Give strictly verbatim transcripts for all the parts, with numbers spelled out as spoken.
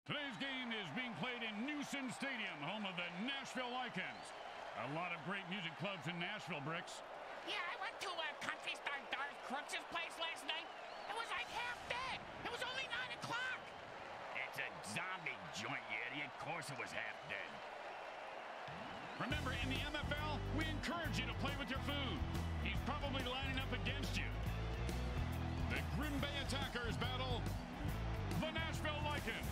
Today's game is being played in Newsom Stadium, home of the Nashville Lycans. A lot of great music clubs in Nashville, Bricks. Yeah, I went to uh, country star Darth Crooks' place last night. It was like half dead. It was only nine o'clock. It's a zombie joint, you idiot. Of course it was half dead. Remember, in the M F L, we encourage you to play with your food. He's probably lining up against you. The Green Bay Attackers battle the Nashville Lycans.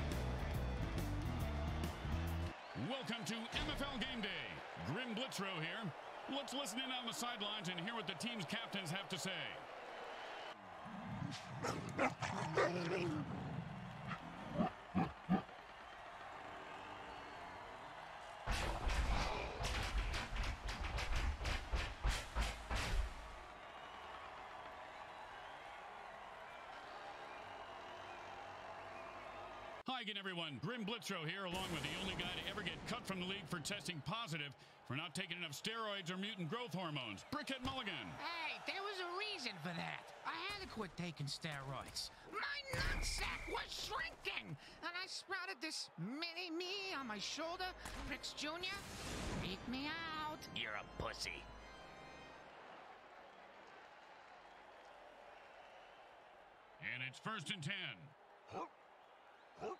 Welcome to M F L Game Day. Grim Blitzrow here. Let's listen in on the sidelines and hear what the team's captains have to say. Hi again, everyone. Grim Blitzrow here, along with the only guy to ever get cut from the league for testing positive for not taking enough steroids or mutant growth hormones. Brickhead Mulligan. Hey, there was a reason for that. I had to quit taking steroids. My nutsack was shrinking, and I sprouted this mini me on my shoulder. Bricks Junior, freak me out. You're a pussy. And it's first and ten. Oh,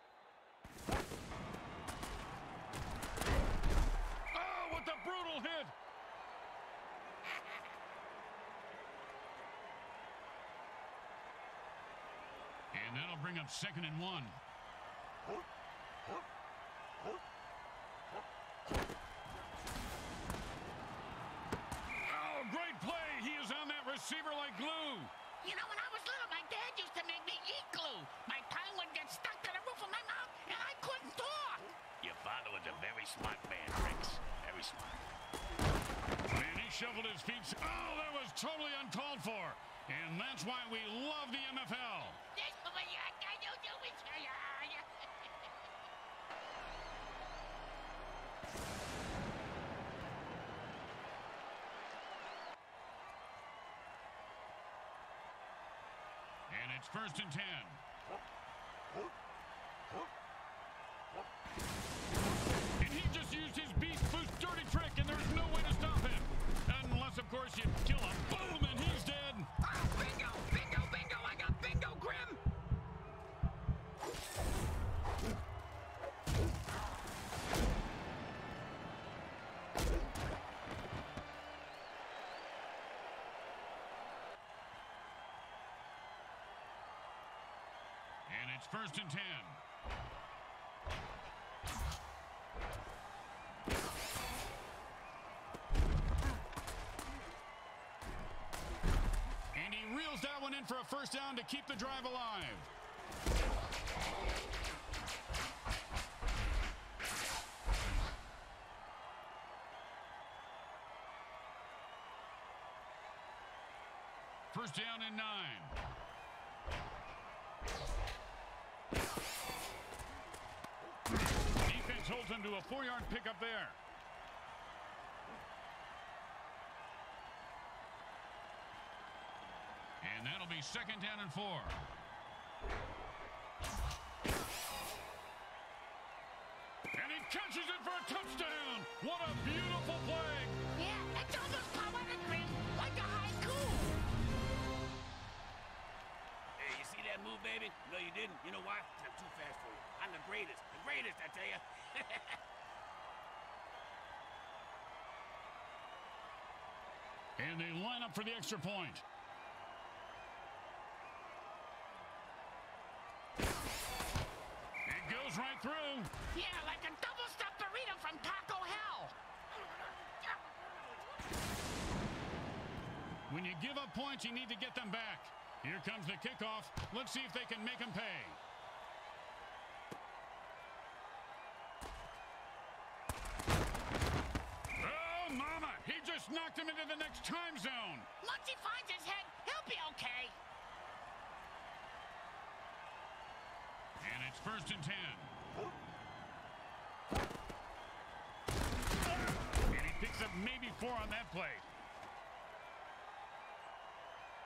what a brutal hit! And that'll bring up second and one. Oh, great play! He is on that receiver like glue. You know, when I was little, my dad used to make me eat glue. My tongue would get stuck to the roof of my mouth, and I couldn't talk. Your father was a very smart man, Bricks. Very smart. And he shuffled his feet. Oh, that was totally uncalled for. And that's why we love the M F L. And it's first and ten. And he just used his beast boost dirty trick, and there's no way to stop him. Unless, of course, you kill him. Boom, and he's dead. Oh, bingo, bingo, bingo. I got bingo, Grim. And it's first and ten. And he reels that one in for a first down to keep the drive alive. First down and nine. Defense holds him to a four-yard pickup there. And that'll be second down and four. And he catches it for a touchdown. What a beautiful play. Yeah, it's almost poetic, Grim, like a haiku. Hey, you see that move, baby? No, you didn't. You know why? I'm too fast for you. I'm the greatest. The greatest, I tell you. And they line up for the extra point. It goes right through. Yeah, like a double-stuffed burrito from Taco Hell. When you give up points, you need to get them back. Here comes the kickoff. Let's see if they can make them pay. Oh, mama! He just knocked him into the next time zone. Once he finds his head, he'll be okay. And it's first and ten. And he picks up maybe four on that play.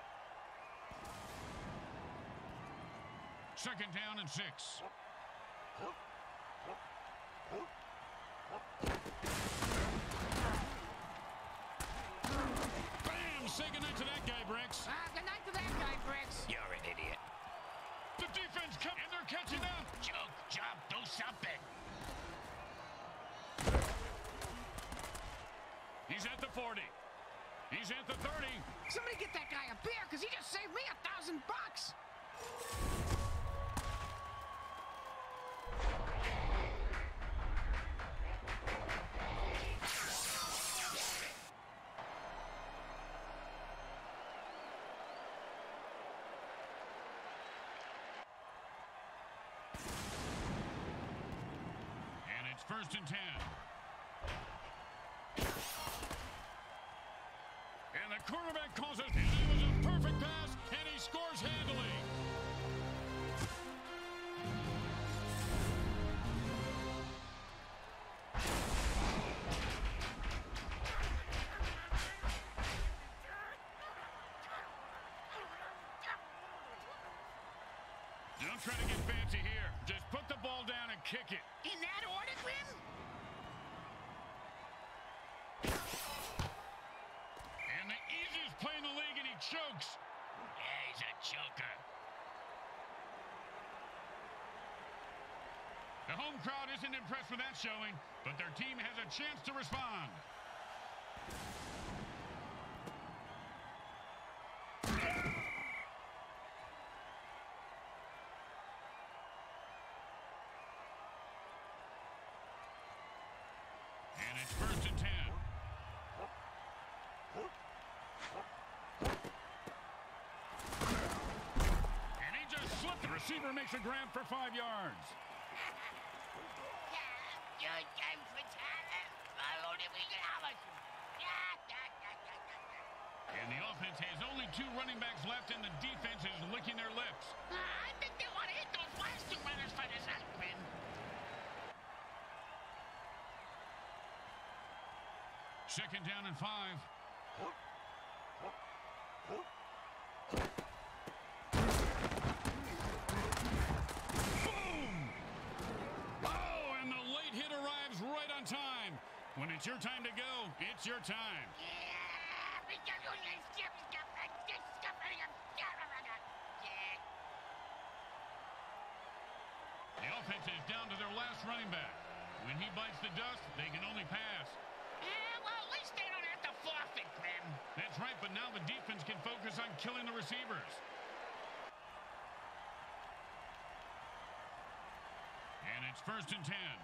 Second down and six. Bam! Say goodnight to that guy, Bricks. Uh, good night to that guy, Bricks. You're an idiot. The defense come and they're catching up. Joke, jump, do something. He's at the forty. He's at the thirty. Somebody get that guy a beer, because he just saved me a thousand bucks. And it's first and ten. And the quarterback calls it, and it was a perfect pass, and he scores handily. Don't try to get fancy here. Just put the ball down and kick it. In that order, Grim? And the easiest play in the league, and he chokes. Yeah, he's a choker. The home crowd isn't impressed with that showing, but their team has a chance to respond. And it's first and ten. And he just slipped. The receiver makes a grab for five yards. And the offense has only two running backs left, and the defense is licking their lips. Uh, I think they want to hit those last two runners for this out, Grim. Second down and five. Boom! Oh, and the late hit arrives right on time. When it's your time to go, it's your time. The offense is down to their last running back. When he bites the dust, they can only pass. Yeah, well, at least they don't have to forfeit, Grim. That's right, but now the defense can focus on killing the receivers. And it's first and ten.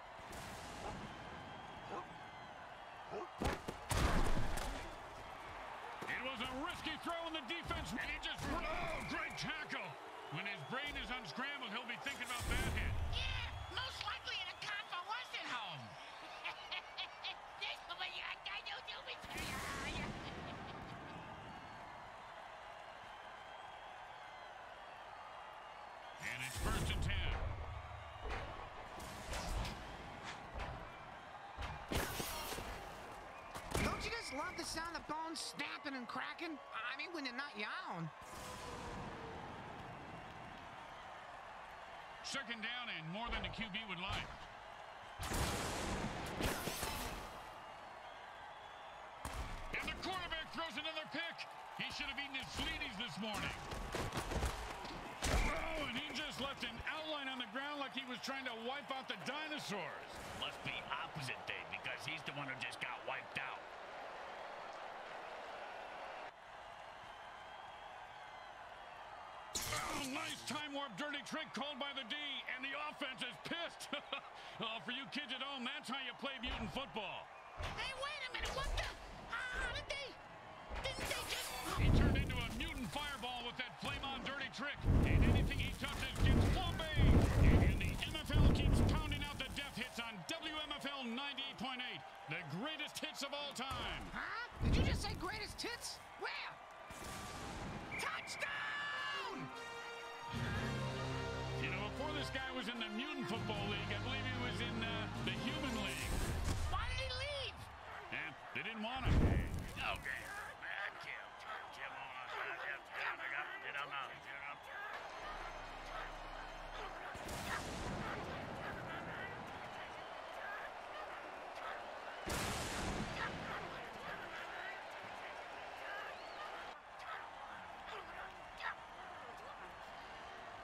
It was a risky throw in the defense, and he just, oh, great tackle. When his brain is unscrambled, he'll be thinking about that hit. Yeah, most likely in a convalescent home. And it's first and ten. Don't you just love the sound of bones snapping and cracking? I mean, when they're not your own. Second down and more than the Q B would like. And the quarterback throws another pick. He should have eaten his Sleeties this morning. Oh, and he just left an outline on the ground like he was trying to wipe out the dinosaurs. Must be opposite day because he's the one who just got wiped out. Oh, nice time warp dirty trick called by the D, and the offense is pissed. Oh, for you kids at home, that's how you play mutant football. Hey, wait a minute, what the? How did they? Didn't they just? He turned into a mutant fireball with that flame-on dirty trick, and anything he touches gets flambéed. And the M F L keeps pounding out the death hits on W M F L ninety-eight point eight, the greatest hits of all time. Huh? Did you just say greatest hits? Where? Touchdown! You know, before this guy was in the Mutant Football League, I believe he was in uh, the Human League. Why did he leave? And they didn't want him. Okay.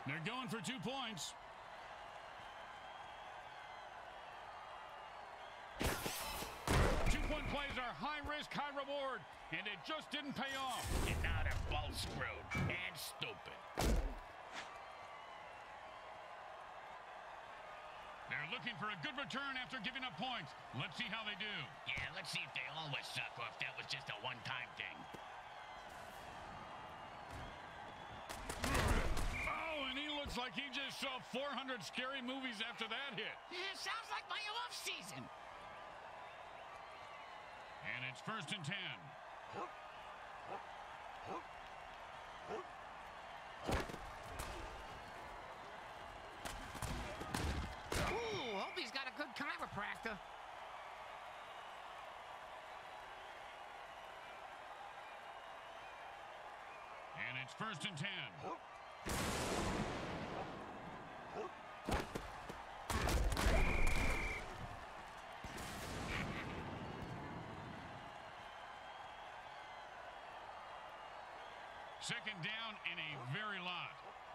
They're going for two points. Two-point plays are high risk, high reward, and it just didn't pay off. And now they're both screwed and stupid. They're looking for a good return after giving up points. Let's see how they do. Yeah, let's see if they always suck or if that was just a one-time thing. Oh, and he looks like he just saw four hundred scary movies after that hit. Yeah, sounds like my off-season. And it's first and ten. Ooh, hope he's got a good chiropractor. And it's first and ten. Second down and a very lot.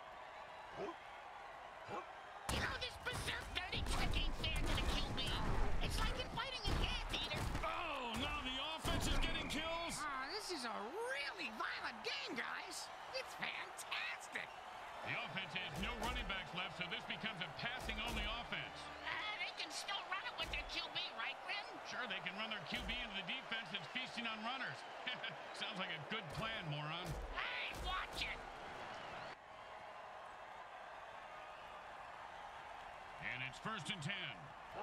You know, this berserk dirty trick ain't fair to the Q B. It's like in fighting an anteater. Oh, now the offense is getting kills. Oh, this is a really violent game, guys. It's fantastic. The offense has no running backs left, so this becomes a passing-only offense. Uh, they can still run it with their Q B, right, Grim? Sure, they can run their Q B into the defense that's feasting on runners. Sounds like a good plan, moron. Hey, watch it. And it's first and ten.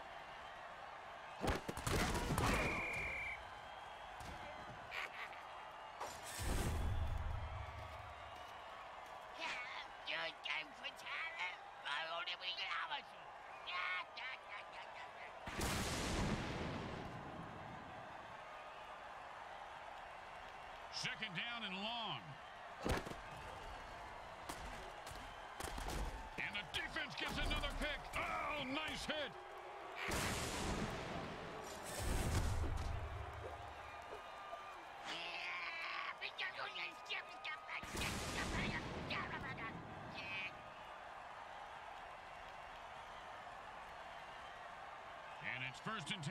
Second down and long. And the defense gets another pick. Oh, nice hit. And it's first and ten.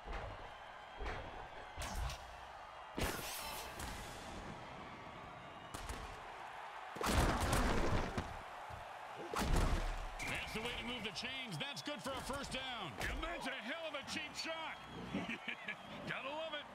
That's the way to move the chains. That's good for a first down. And that's a hell of a cheap shot. Gotta love it.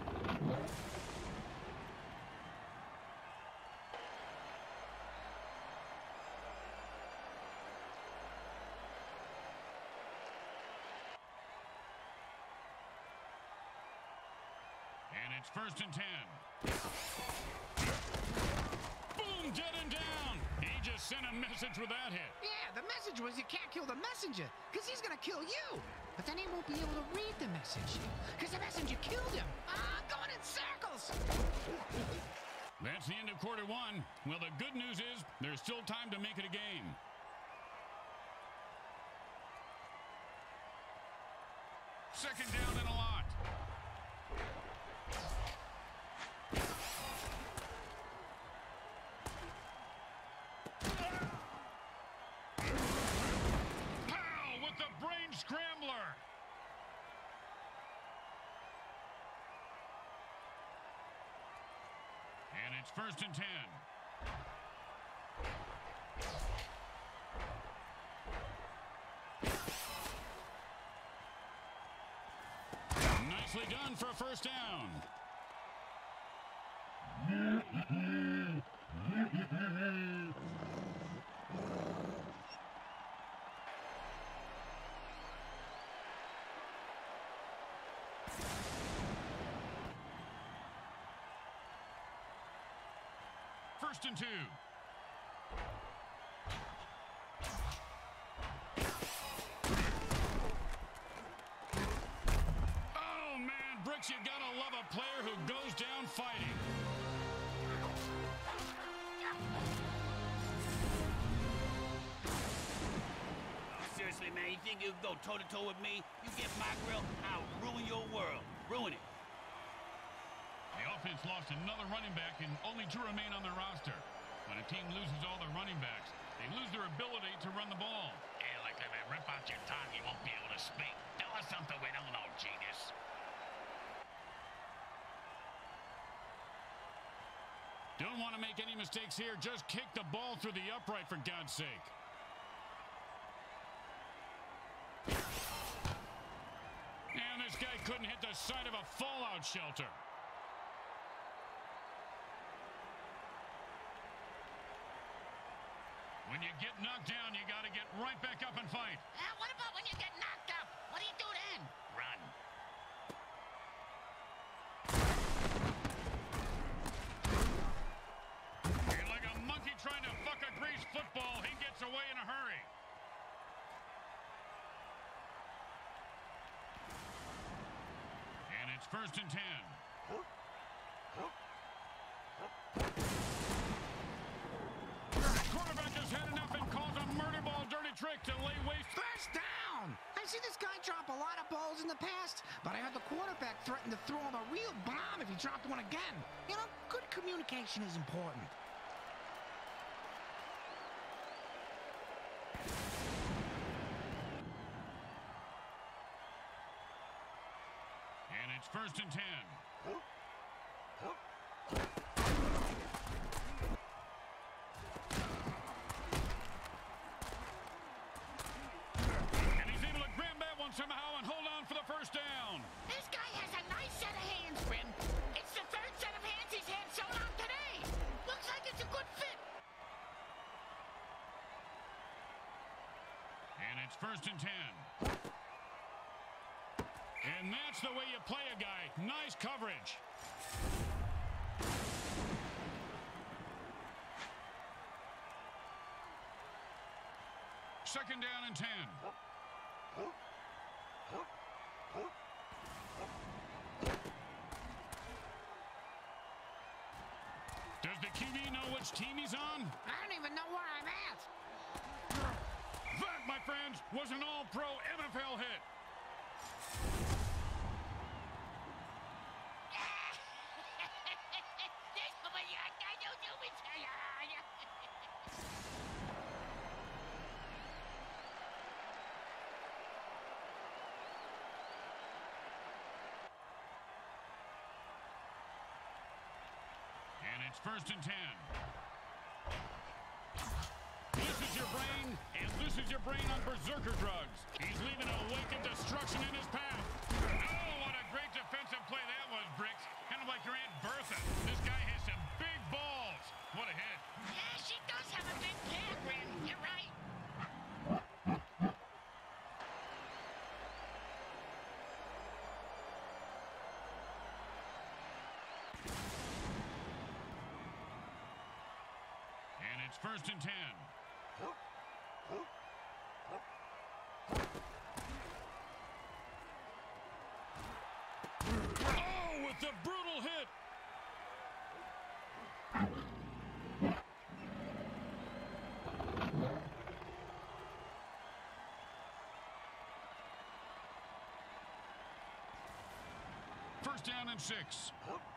And it's first and ten. Boom, dead and down. He just sent a message with that hit. Yeah, the message was you can't kill the messenger, because he's gonna kill you. But then he won't be able to read the message, because the messenger killed him. Ah, going in circles. That's the end of quarter one. Well, the good news is there's still time to make it a game. Second down and a lot. Pow with the brain scrambler. And it's first and ten. Nicely done for a first down. First and two. Oh, man, Brooks, you gotta love a player who goes down fighting. Oh, seriously, man, you think you can go toe-to-toe with me? You get my grill, I'll ruin your world. Ruin it. The offense lost another running back and only two remain on their roster. When a team loses all their running backs, they lose their their ability to run the ball. Yeah, like if I rip out your tongue, you won't be able to speak. Tell us something we don't know, genius. Don't want to make any mistakes here. Just kick the ball through the upright, for God's sake. And this guy couldn't hit the side of a fallout shelter. When you get knocked down, you got to get right back up and fight. Uh, what about when you get knocked up? What do you do then? Run. You're like a monkey trying to fuck a greased football. He gets away in a hurry. And it's first and ten. Quarterback has had enough and calls a murder ball dirty trick to lay waste. First down! I've seen this guy drop a lot of balls in the past, but I had the quarterback threaten to throw him a real bomb if he dropped one again. You know, good communication is important. And it's first and ten. And he's able to grab that one somehow and hold on for the first down. This guy has a nice set of hands, Grim. It's the third set of hands he's had shown on today. Looks like it's a good fit. And it's first and ten. And that's the way you play a guy. Nice coverage. Second down and ten. Does the Q B know which team he's on? I don't even know where I'm at. That, my friends, was an all-pro M F L hit. And it's first and ten. This is your brain, and this is your brain on berserker drugs. He's leaving a wake of destruction in his path. Oh, what a great defensive play that was, Bricks. Kind of like your Aunt Bertha. This guy has some big balls. What a hit. Yeah, she does have a big pair, Grim. You're right. And it's first and ten. Oh, with the brutal hit. First down and six.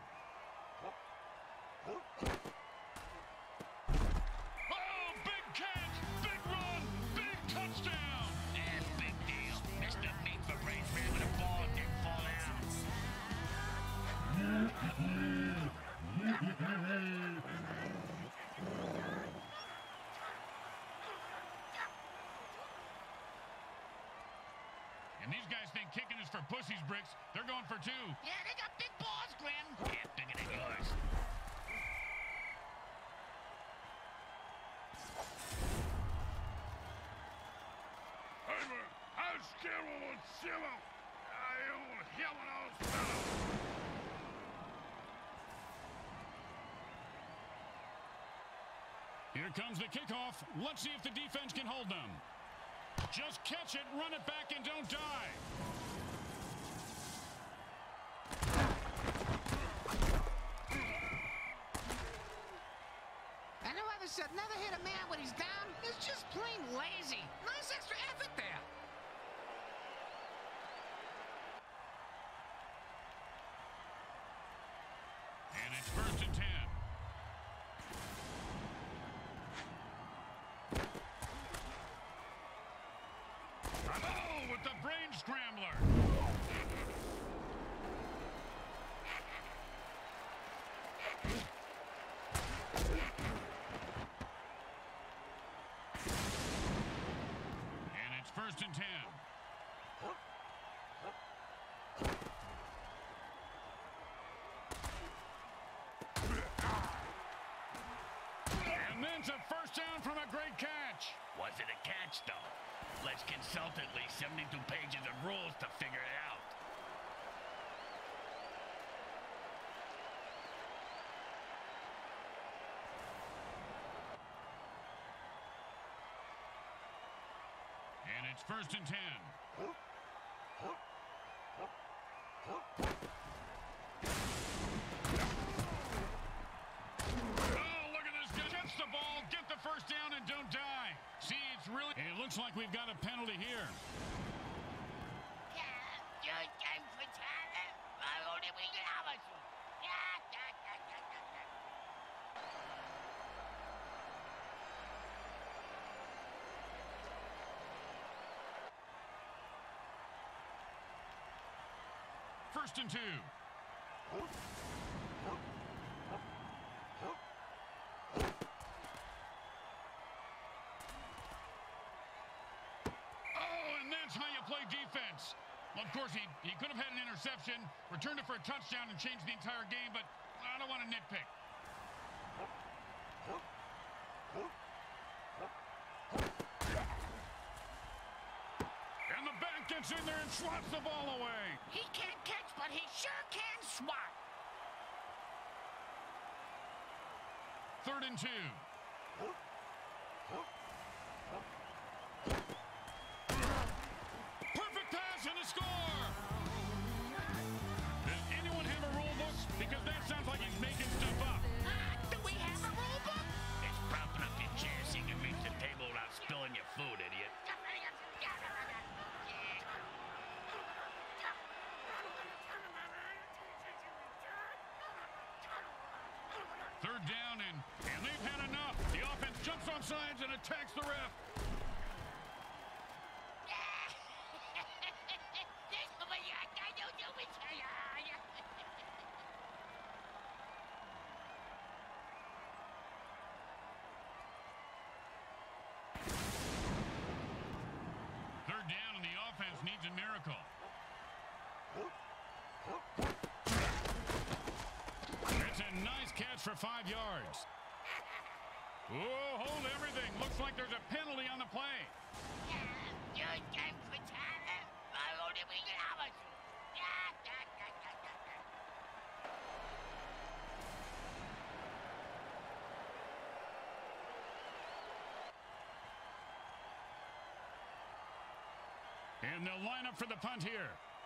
And these guys think kicking is for pussies, Bricks. They're going for two. Yeah, they got big balls, Grim. Yeah, bigger than yours. Here comes the kickoff. Let's see if the defense can hold them. Just catch it, run it back, and don't die. And whoever said never hit a man when he's down is just plain lazy. Nice extra effort there. And it's first and ten. brain scrambler. And it's first and ten. And then a first down from a great catch. Was it a catch, though? Let's consult at least seventy-two pages of rules to figure it out. And it's first and ten. The ball, get the first down, and don't die. See, it's really... It looks like we've got a penalty here. First and two. How you play defense. Well, of course, he, he could have had an interception, returned it for a touchdown, and changed the entire game, but I don't want to nitpick. And the back gets in there and swats the ball away. He can't catch, but he sure can swat. Third and two. And a score! Does anyone have a rule book? Because that sounds like he's making stuff up. Uh, do we have a rule book? It's propping up your chair so you can reach the table without spilling your food, idiot. Third down, and, and they've had enough. The offense jumps on sides and attacks the ref. Third down, and the offense needs a miracle. It's a nice catch for five yards. Oh, hold everything. Looks like there's a penalty on the play. And they'll line up for the punt here.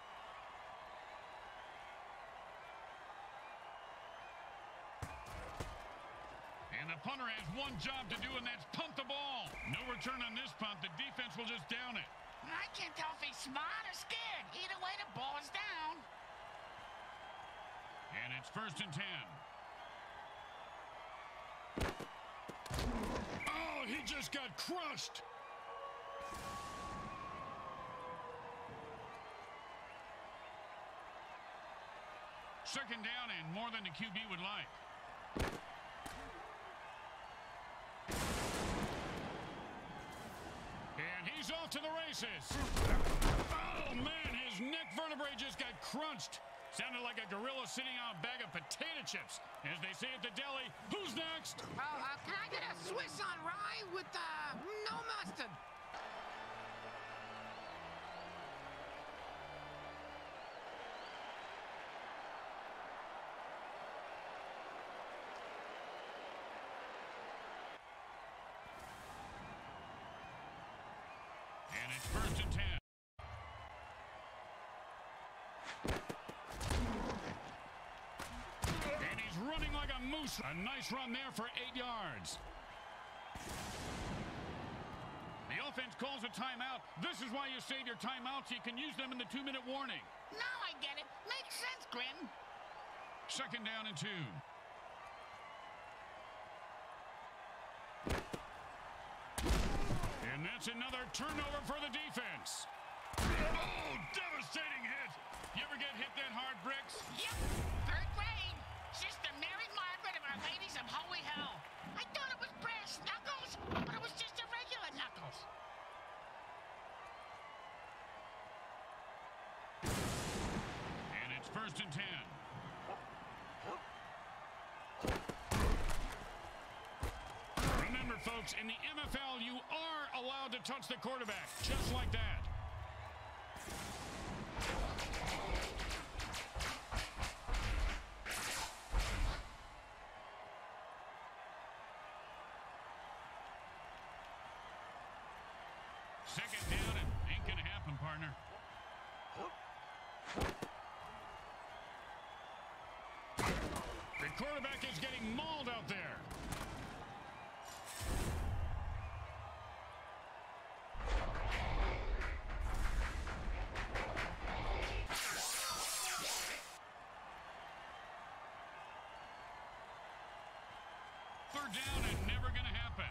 And the punter has one job to do, and that's punt the ball. No return on this punt. The defense will just down it. I can't tell if he's smart or scared. Either way, the ball's down. And it's first and ten. Oh, he just got crushed. Second down and more than the Q B would like. And he's off to the races. Oh, man, his neck vertebrae just got crunched. Sounded like a gorilla sitting on a bag of potato chips. As they say at the deli, who's next? Oh, uh, can I get a Swiss on rye with uh, no mustard? And it's first and ten. And he's running like a moose. A nice run there for eight yards. The offense calls a timeout. This is why you save your timeouts. You can use them in the two-minute warning. Now I get it. Makes sense, Grim. Second down and two. And that's another turnover for the defense. Oh, devastating hit. You ever get hit that hard, Bricks? Yep, third grade. Sister Mary Margaret of Our Ladies of Holy Hell. I thought it was brass knuckles, but it was just a regular knuckles. And it's first and ten. Remember, folks, in the M F L, you are allowed to touch the quarterback, just like that. Second down, and ain't gonna happen, partner. The quarterback is getting mauled out there. Third down and never gonna happen.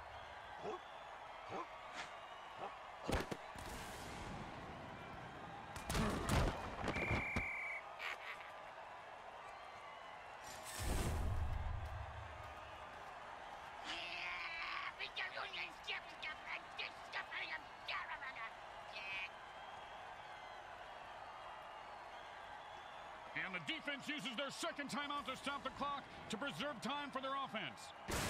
And the defense uses their second timeout to stop the clock to preserve time for their offense.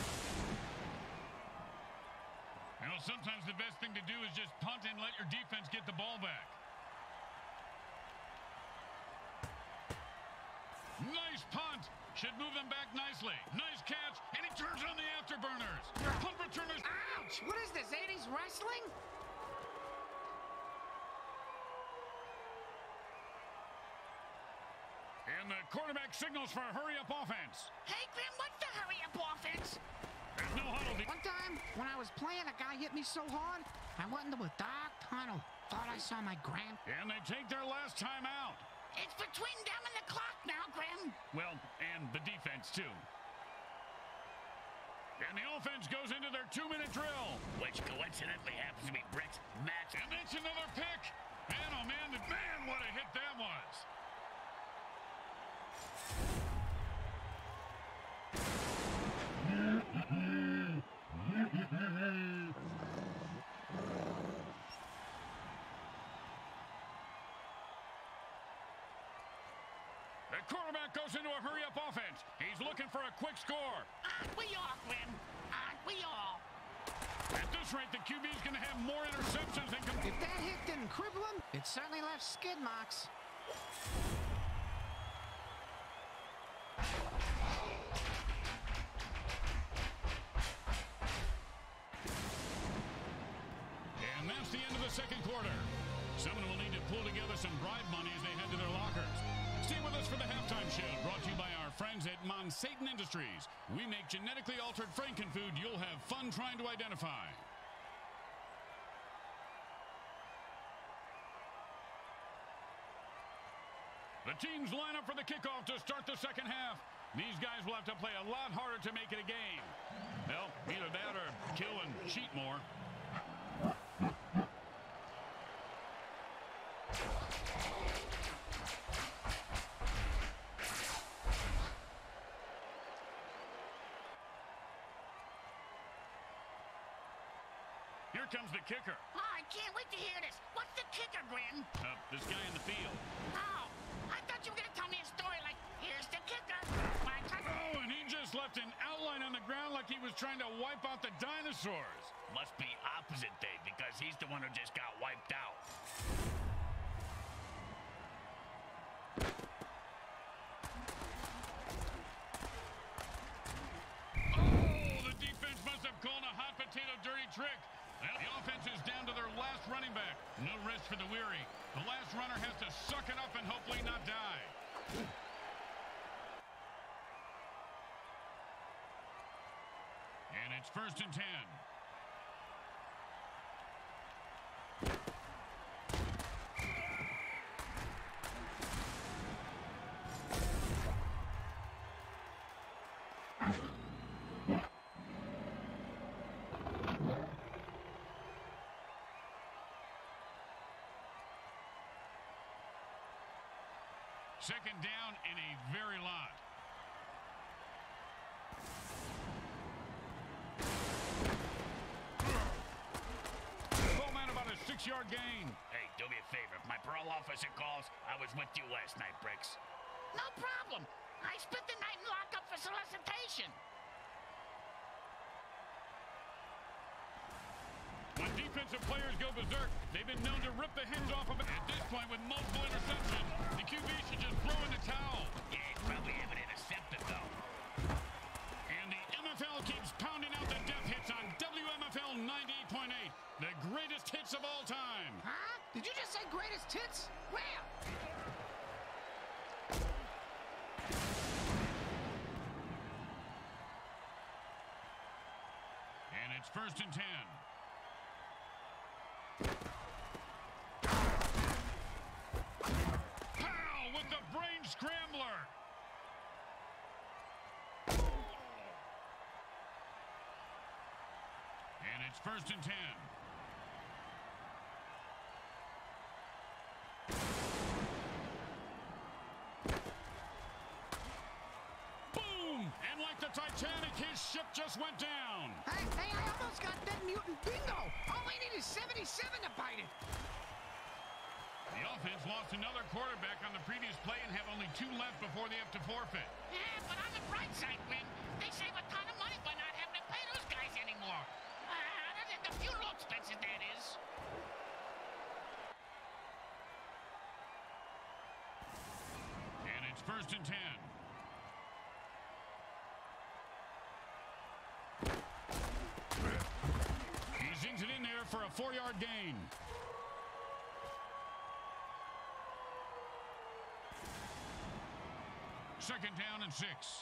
You know, sometimes the best thing to do is just punt and let your defense get the ball back. Nice punt. Should move them back nicely. Nice catch, and he turns on the afterburners. Punt returners. Ouch! What is this, eighties wrestling? And the quarterback signals for a hurry-up offense. Hey, Grim, what's the hurry-up offense? There's no huddle. One time, when I was playing, a guy hit me so hard, I went into a dark tunnel. Thought I saw my grand... And they take their last time out. It's between them and the clock now, Grim. Well, and the defense, too. And the offense goes into their two-minute drill. Which coincidentally happens to be Bricks' match. And that's another pick. Man, oh, man, man, what a hit that was. The quarterback goes into a hurry-up offense. He's looking for a quick score. Aren't we all, Grim? Aren't we all? At this rate, the Q B's going to have more interceptions than... If that hit didn't cripple him, it certainly left skid marks. And that's the end of the second quarter. Someone will need to pull together some bribe money as they head to their lockers. Stay with us for the halftime show, brought to you by our friends at Monsatan Industries. We make genetically altered frankenfood you'll have fun trying to identify. The teams line up for the kickoff to start the second half. These guys will have to play a lot harder to make it a game. Well, either that or kill and cheat more. Here comes the kicker. Oh, I can't wait to hear this. What's the kicker, Grim? Uh, this guy in the field. Oh, I thought you were going to tell me a story like, here's the kicker. My cousin... Oh, and he just left an outline on the ground like he was trying to wipe out the dinosaurs. Must be opposite day, because he's the one who just got wiped out. Oh, the defense must have called a hot potato dirty trick. Well, the offense is down to their last running back. No rest for the weary. The last runner has to suck it up and hopefully not die. And it's first and ten. Second down and a very lot. Full man about a six-yard gain. Hey, do me a favor. If my parole officer calls, I was with you last night, Bricks. No problem. I spent the night in lockup for solicitation. When defensive players go berserk, they've been known to rip the heads off of it. At this point, with multiple interceptions, the Q B should just throw in the towel. Yeah, he'd probably have it intercepted, though. And the M F L keeps pounding out the death hits on W M F L ninety-eight point eight. The greatest hits of all time. Huh? Did you just say greatest hits? Where? And it's first and ten. Powell with the brain scrambler. And it's first and ten. Boom! And like the Titanic, his ship just went down. Hey, hey, I almost got Dead Mutant Bingo. All I need is seventy-seven to bite it. The offense lost another quarterback on the previous play and have only two left before they have to forfeit. Yeah, but on the bright side, Win, they save a ton of money by not having to pay those guys anymore. Uh, the funeral expenses, that is. And it's first and ten. He zings it in there for a four-yard gain. Second down and six.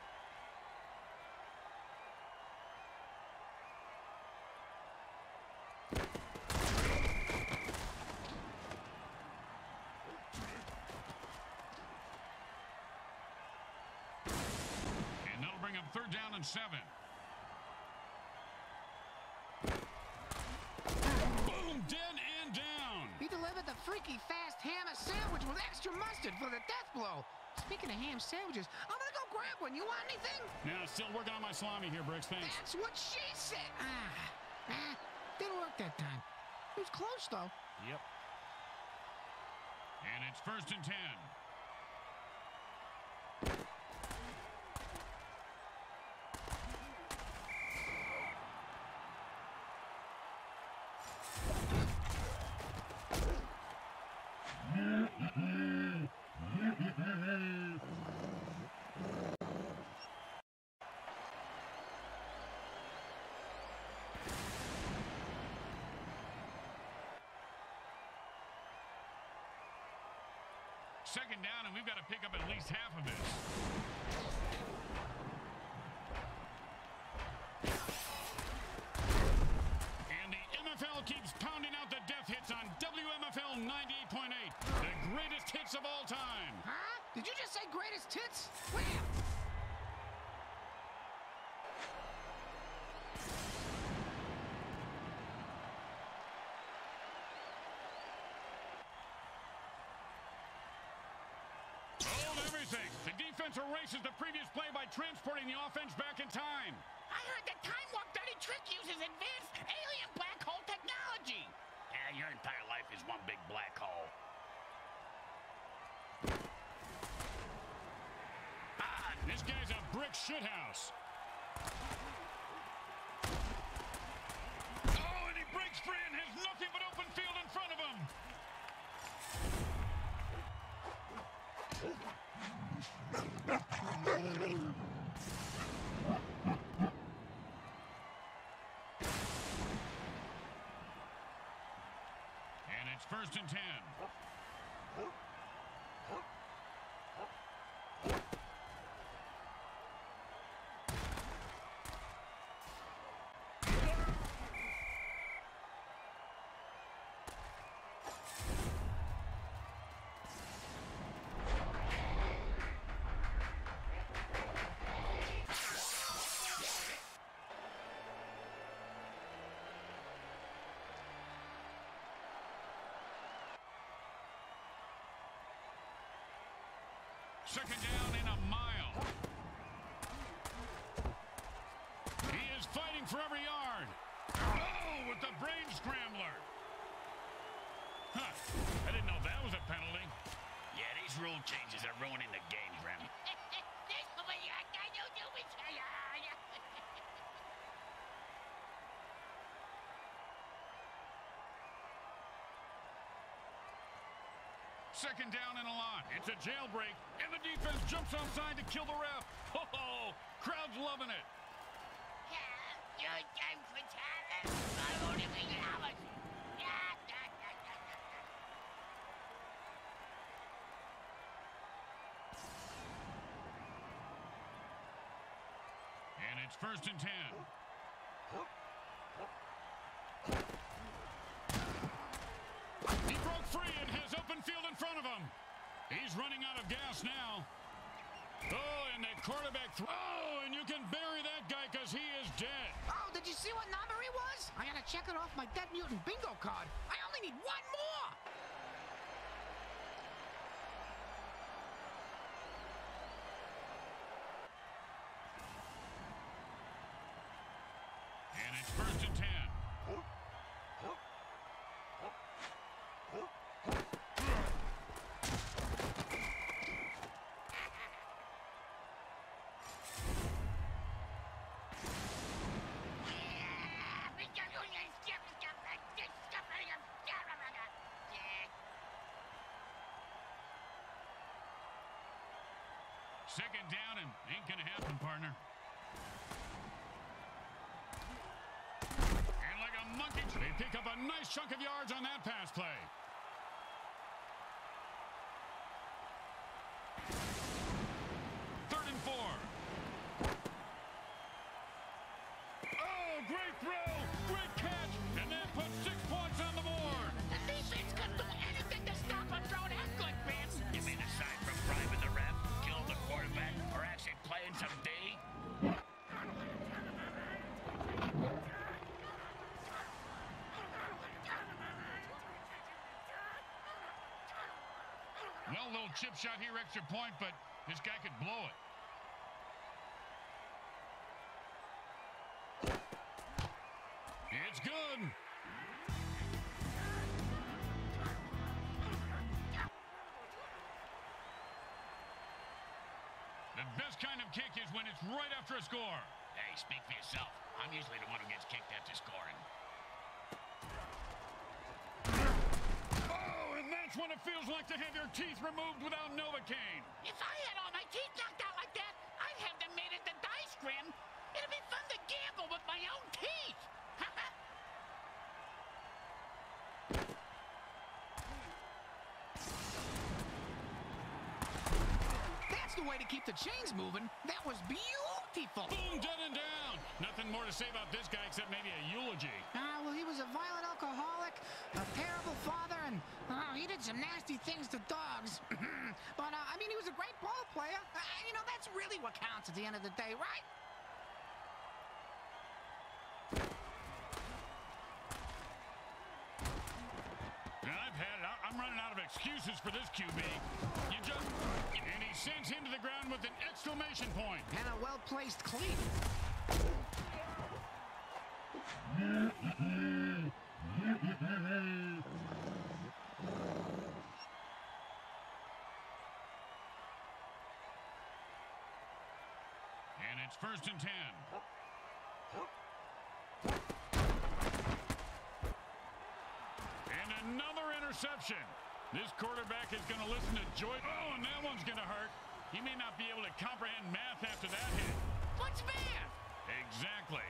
And that'll bring up third down and seven. Boom, dead and down. He delivered the freaky fast hammer sandwich with extra mustard for the death blow. Speaking of ham sandwiches, I'm gonna go grab one. You want anything? Now, still working on my salami here, Bricks. Thanks. That's what she said. Ah, ah, didn't work that time. It was close, though. Yep. And it's first and ten. Second down, and we've got to pick up at least half of this. And the M F L keeps pounding out the death hits on W M F L ninety-eight point eight. The greatest hits of all time. Huh? Did you just say greatest hits? Where? The defense erases the previous play by transporting the offense back in time. I heard that Time Warp Dirty Trick uses advanced alien black hole technology. Yeah, your entire life is one big black hole. Ah, this guy's a brick shithouse. Oh, and he breaks free and has nothing but open field in front of him. And it's first and ten. Second down in a mile. He is fighting for every yard. Oh, with the brain scrambler. Huh. I didn't know that was a penalty. Yeah, these rule changes are ruining the game, Grim. Second down and a lot. It's a jailbreak, and the defense jumps offside to kill the ref. Oh, crowd's loving it. And it's first and ten. He broke free and has open field in front of him. He's running out of gas now. Oh, and the quarterback throw. Oh, and you can bury that guy because he is dead. Oh, did you see what number he was? I gotta check it off my Dead Mutant bingo card. I only need one more. And it's first and ten. Second down and ain't gonna happen, partner. And like a monkey, they pick up a nice chunk of yards on that pass play. Third and four. Oh, great throw, great catch, and that puts six points on the board. The defense couldn't do anything to stop a throw that good, man. You mean aside from bribing the ref, killing the quarterback, or actually playing some D? Well, a little chip shot here, extra point, but this guy could blow it. It's good. The best kind of kick is when it's right after a score. Hey, speak for yourself. I'm usually the one who gets kicked after scoring. Oh, and that's when it feels like to have your teeth removed without Novocaine. If I had all my teeth knocked out like that, I'd have them made into dice, Grim. It'd be fun to gamble with my own teeth. That's the way to keep the chains moving. That was beautiful. Boom, dead and down. Nothing more to say about this guy except maybe a eulogy. Ah, well, he was a violent alcoholic, a terrible father, and uh, he did some nasty things to dogs. But, uh, I mean, he was a great ball player. Uh, you know, that's really what counts at the end of the day, right? I've had it. I'm running out of excuses for this Q B. You just... And he sends him to the ground with an exclamation point. And a well-placed cleat. And it's first and ten. And another interception. This quarterback is going to listen to Joy. Oh, and that one's going to hurt. He may not be able to comprehend math after that hit. What's math? Exactly.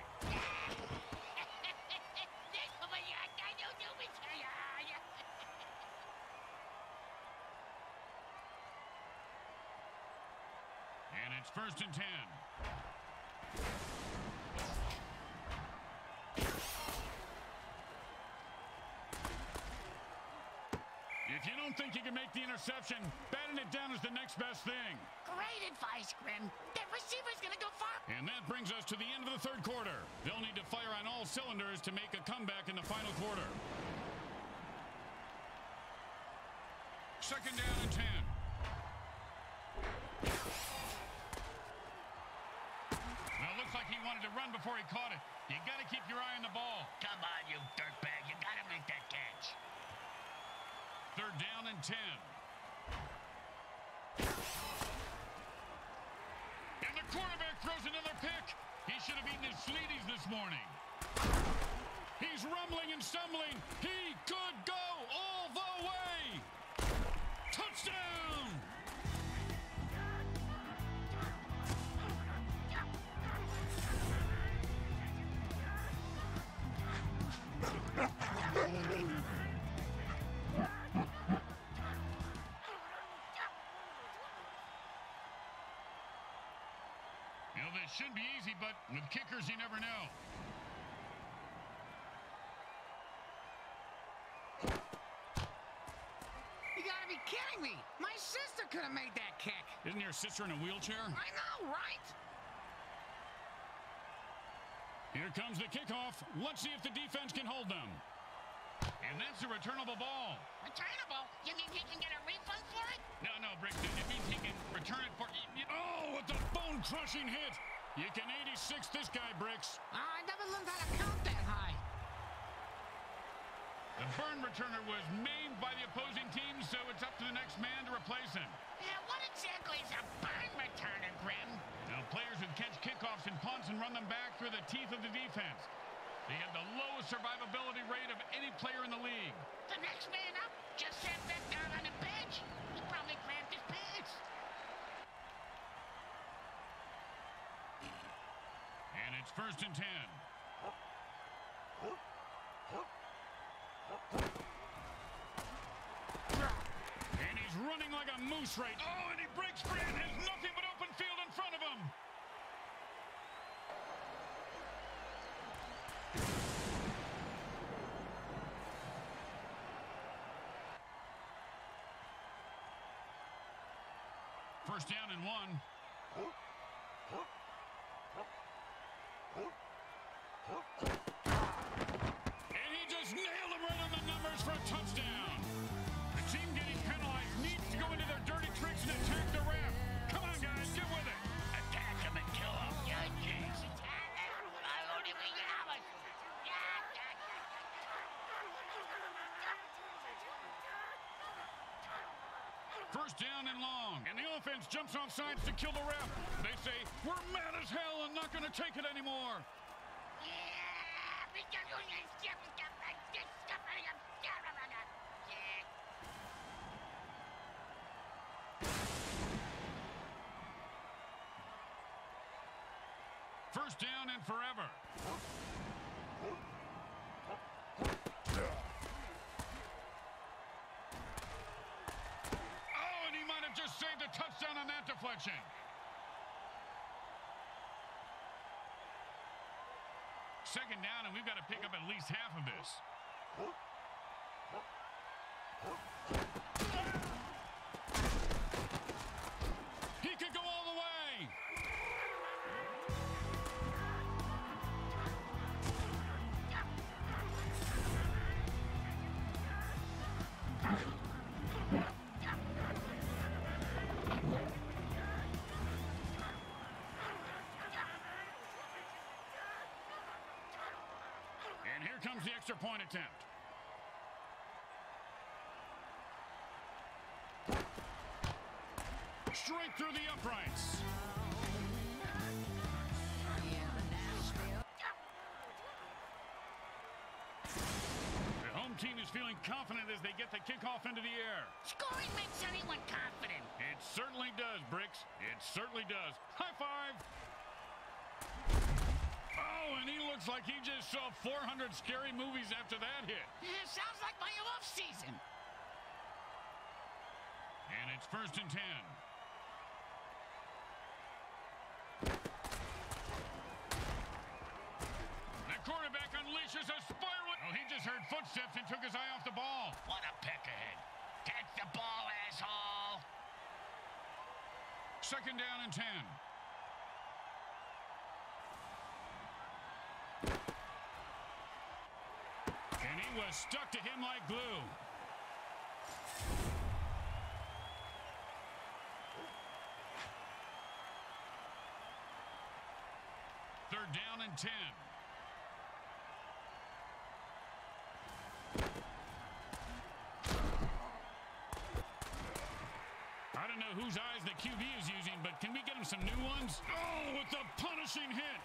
And it's first and ten. If you don't think you can make the interception, batting it down is the next best thing. Great advice, Grim. That receiver's gonna go far. And that brings us to the end of the third quarter. They'll need to fire on all cylinders to make a comeback in the final quarter. Second down and ten. like he wanted to run before he caught it. You got to keep your eye on the ball. Come on, you dirtbag. You got to make that catch. Third down and ten. And the quarterback throws another pick. He should have eaten his Sleeties this morning. He's rumbling and stumbling. He could go all the way. Touchdown! You know, this shouldn't be easy, but with kickers, you never know. You gotta be kidding me! My sister could have made that kick! Isn't your sister in a wheelchair? I know, right? Here comes the kickoff. Let's see if the defense can hold them. And that's a returnable ball. Returnable? You mean he can get a refund for it? No, no, Brixton. It means he can return it for... Oh, with the bone-crushing hit. You can eighty-six this guy, Bricks. Uh, I never learned how to count that high. The burn returner was maimed by the opposing team, so it's up to the next man to replace him. Yeah, what exactly is a burn returner, Grim? Now, players who catch kickoffs and punts and run them back through the teeth of the defense. They have the lowest survivability rate of any player in the league. The next man up just sat back down on the bench. He probably cramped his pants. And it's first and ten. And he's running like a moose right. Oh, and he breaks free and has nothing but open field in front of him. First down and one. And he just nailed him right on the numbers for a touchdown. The team getting penalized needs to go into their dirty tricks and attack the ref. Come on, guys, get with it. Attack him and kill him. Yeah, jeez. First down and long. And the offense jumps off sides to kill the ref. They say, we're mad as hell and not going to take it anymore. First down and forever. Oh, and he might have just saved a touchdown on that deflection. Second down, and we've got to pick up at least half of this. He could go all the way. And here comes the extra point attempt. Straight through the uprights. The home team is feeling confident as they get the kickoff into the air. Scoring makes anyone confident. It certainly does, Bricks. It certainly does. High five. Oh, and he looks like he just saw four hundred scary movies after that hit. Yeah, sounds like my off season. And it's first and ten. The quarterback unleashes a spiral. Oh, he just heard footsteps and took his eye off the ball. What a peck ahead. Catch the ball, asshole. Second down and ten. And he was stuck to him like glue. Third ten. I don't know whose eyes the Q B is using, but can we get him some new ones? Oh, with the punishing hit.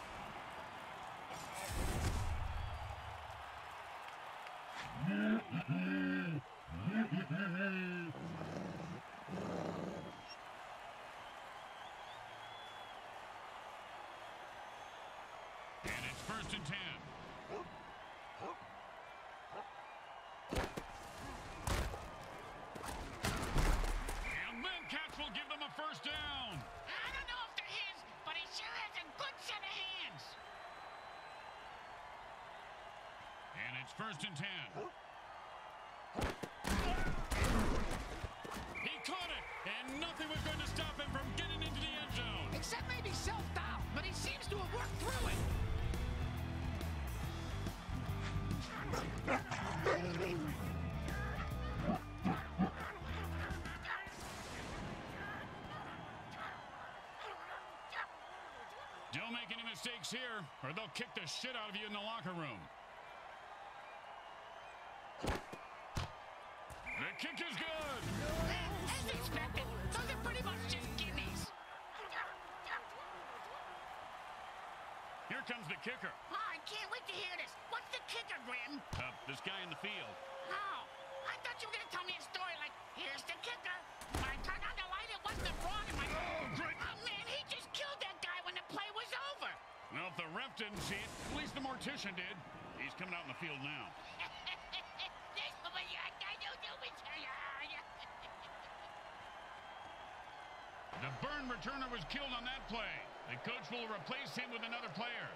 And it's first and ten. And then catch will give them a first down. I don't know if they're his, but he sure has a good set of hands. And it's first and ten. He caught it, and nothing was going to stop him from getting into the end zone. Except maybe self-doubt, but he seems to have worked through it. Don't make any mistakes here, or they'll kick the shit out of you in the locker room. The kick is good. As expected, those are pretty much just gimmies. Here comes the kicker. Oh, I can't wait to hear this. What's the kicker, Grim? Uh, this guy in the field. Oh, I thought you were going to tell me a story like, here's the kicker. When I turned on the light, it wasn't a fraud. And my... Oh, great. Oh, man, he just killed that guy when the play was over. Well, if the ref didn't see it, at least the mortician did. He's coming out in the field now. The burn returner was killed on that play. The coach will replace him with another player.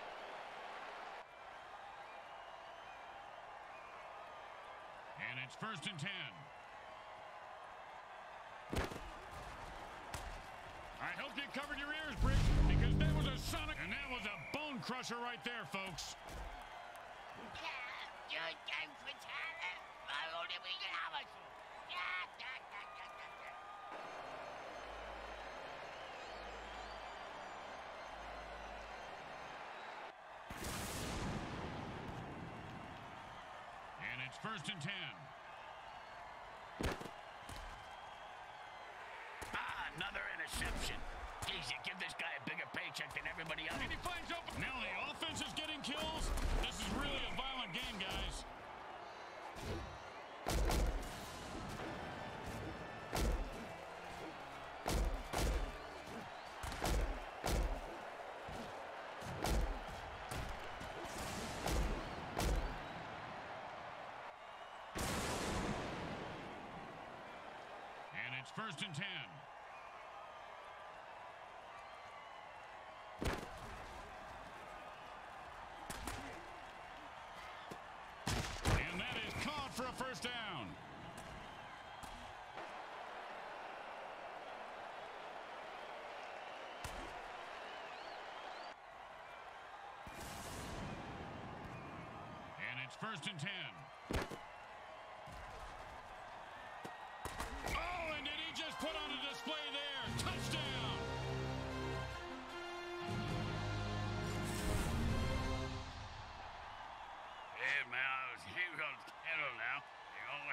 And it's first and ten. I hope you covered your ears, Briggs, because that was a sonic, and that was a bone crusher right there, folks. And it's first and ten. Ah, another interception. Geez, you give this guy a bigger paycheck than everybody else. And he finds open. Now the offense is getting kills. This is really a violent game, guys. And it's first and ten. And that is caught for a first down. And it's first and ten. Oh, and did he just put on a display there? Touchdown! Hey, man, here we go. Hello now. You know,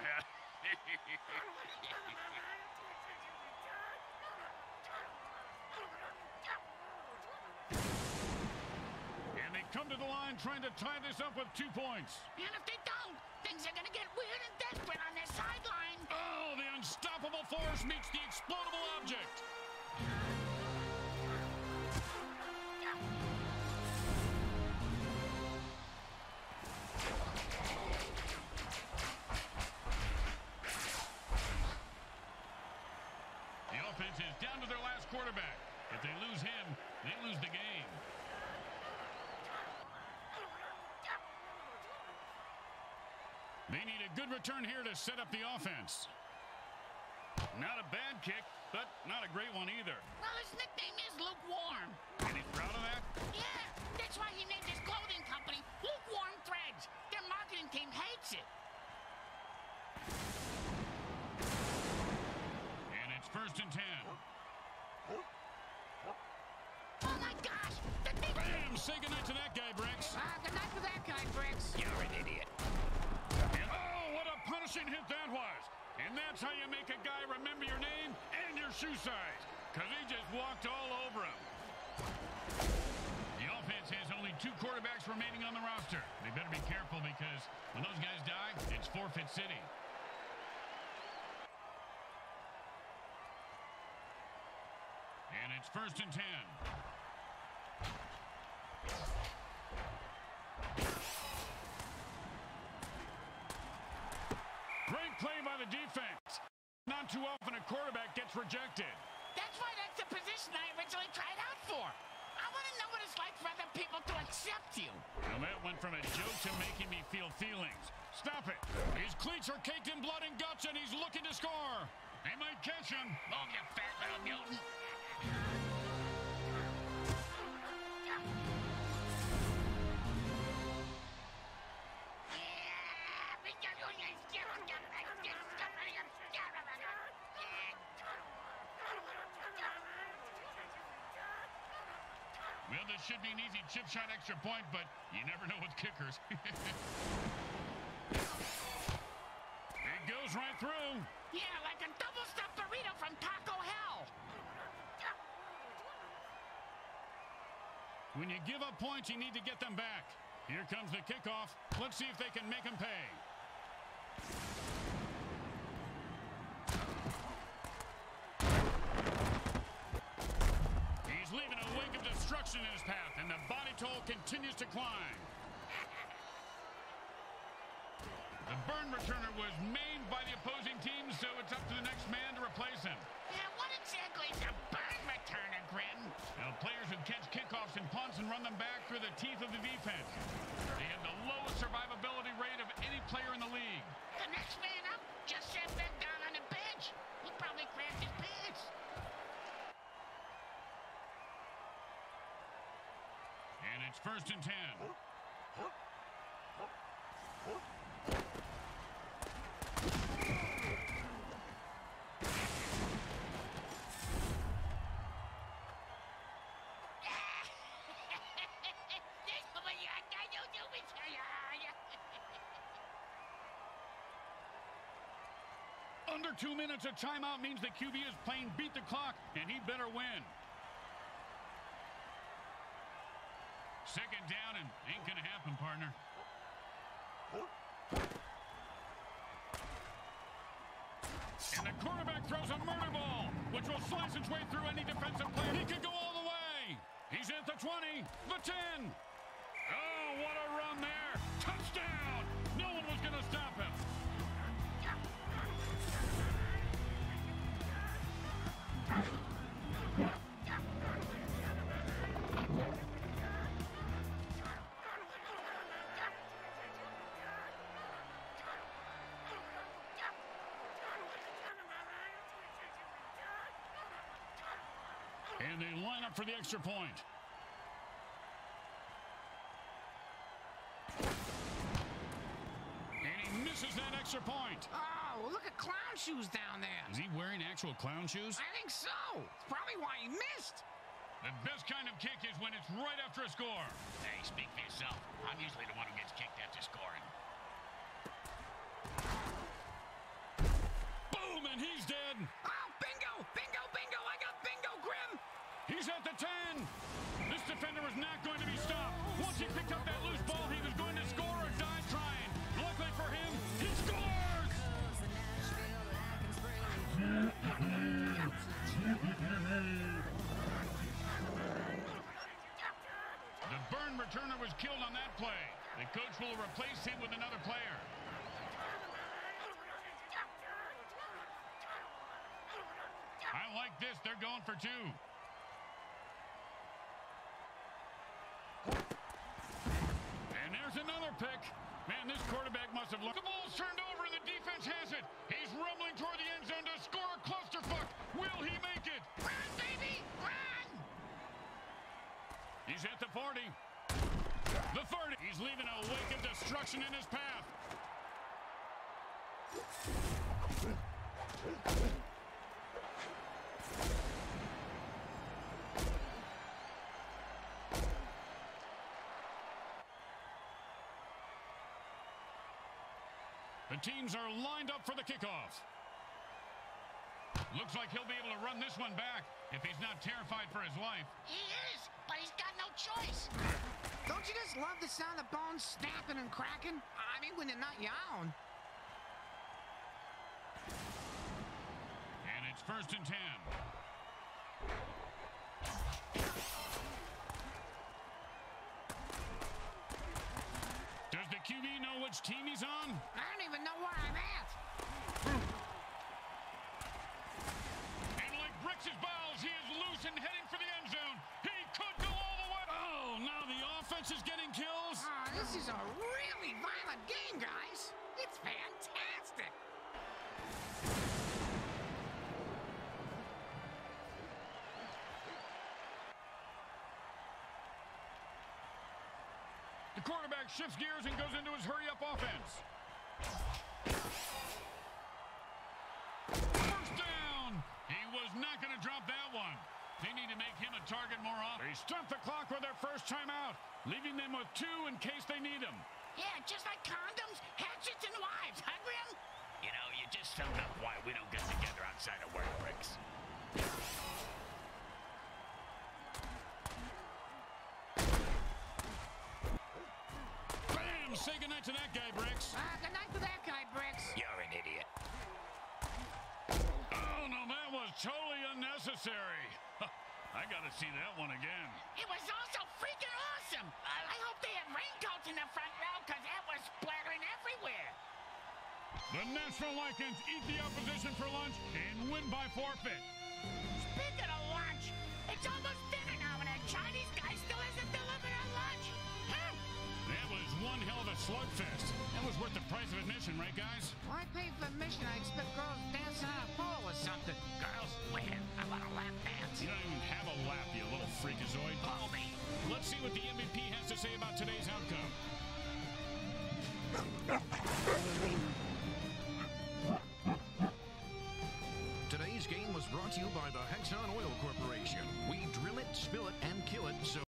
And they come to the line trying to tie this up with two points. And if they don't, things are going to get weird and desperate on their sideline. Oh, the unstoppable force meets the explodable object. The offense is down to their last quarterback. If they lose him, they lose the game. They need a good return here to set up the offense. Not a bad kick, but not a great one either. Well, his nickname is Lukewarm. And he's proud of that? Yeah, that's why he named his clothing company Lukewarm Threads. Their marketing team hates it. And it's first and ten. Oh, my gosh. The thing... Bam! say goodnight to that guy, Bricks. Ah, good night to that guy, Bricks. You're an idiot. And oh, what a punishing hit that was. And that's how you make a guy remember your name and your shoe size. Because he just walked all over him. The offense has only two quarterbacks remaining on the roster. They better be careful because when those guys die, it's forfeit city. And it's first and ten. Great play by the defense. Not too often a quarterback gets rejected. That's why that's the position I originally tried out for. I want to know what it's like for other people to accept you. Well, that went from a joke to making me feel feelings. Stop it. His cleats are caked in blood and guts, and he's looking to score. They might catch him. Move, you fat little mutant. Well, this should be an easy chip shot extra point, but you never know with kickers. It goes right through. Yeah, like a double-stuffed burrito from Taco Hell. When you give up points, you need to get them back. Here comes the kickoff. Let's see if they can make them pay. He's leaving a wake of destruction in his path, and the body toll continues to climb. The burn returner was maimed by the opposing team, so it's up to the next man to replace him. Yeah, what exactly is a burn returner, Grim? Now, players who catch kickoffs and punts and run them back through the teeth of the defense. They have the lowest survivability rate of any player in the league. The next man up just sat back down on the bench. He probably cramped his pants. And it's first and ten. Under two minutes, a timeout means the Q B is playing beat the clock, and he better win. Second down, and ain't gonna happen, partner. And the quarterback throws a murder ball, which will slice its way through any defensive player. He could go all the way. He's at the twenty, the ten. Oh, what a run there. Touchdown. No one was gonna stop him. And they line up for the extra point. And he misses that extra point. Oh, look at clown shoes down there. Is he wearing actual clown shoes? I think so. It's probably why he missed. The best kind of kick is when it's right after a score. Hey, speak for yourself. I'm usually the one who gets kicked after scoring. Boom, and he's dead. Oh, bingo, bingo, bingo. I got bingo, Grim. He's at the ten. This defender is not going to be stopped. Once he picked up that loose ball, he was going to score or die trying. Luckily for him, he scores! The burn returner was killed on that play. The coach will replace him with another player. I like this. They're going for two. And there's another pick. Man, this quarterback must have looked. The ball's turned over and the defense has it. He's rumbling toward the end zone to score a clusterfuck. Will he make it? Run, baby, run! He's at the forty. The thirty. He's leaving a wake of destruction in his path. The teams are lined up for the kickoff. Looks like he'll be able to run this one back if he's not terrified for his life. He is, but he's got no choice. Don't you just love the sound of bones snapping and cracking? I mean, when they're not your own. And it's first and ten. Does the Q B know which team he's on? I don't even know where I'm at. And like bricks his balls, he is loose and heading for the end zone. He could go all the way. Oh, now the offense is getting kills. Oh, this is a really violent game, guys. It's fantastic. The quarterback shifts gears and goes into his hurry-up offense. First down. He was not going to drop that one. They need to make him a target more often. They stunt the clock with their first timeout, leaving them with two in case they need them. Yeah, just like condoms, hatchets, and wives, huh, Grim? You know, you just summed up why we don't get together outside of work, Bricks. Bam! Say goodnight to that guy, Bricks. Uh, good night to that guy, Bricks. You're an idiot. Oh, no, that was totally unnecessary. I gotta see that one again. It was also freaking awesome. I, I hope they had raincoats in the front row, because it was splattering everywhere. The Nashville Lycans eat the opposition for lunch and win by forfeit. Speaking of lunch, it's almost dinner now, and that Chinese guy still hasn't delivered our lunch. Huh? That was one hell of a slugfest. That was worth the price of admission, right, guys? Why pay for admission? I expect girls dancing on a pole or something. Girls, where? I want a lap dance. You don't even have a lap, you little freakazoid. Follow me. Let's see what the M V P has to say about today's outcome. Today's game was brought to you by the Hexon Oil Corporation. We drill it, spill it, and kill it so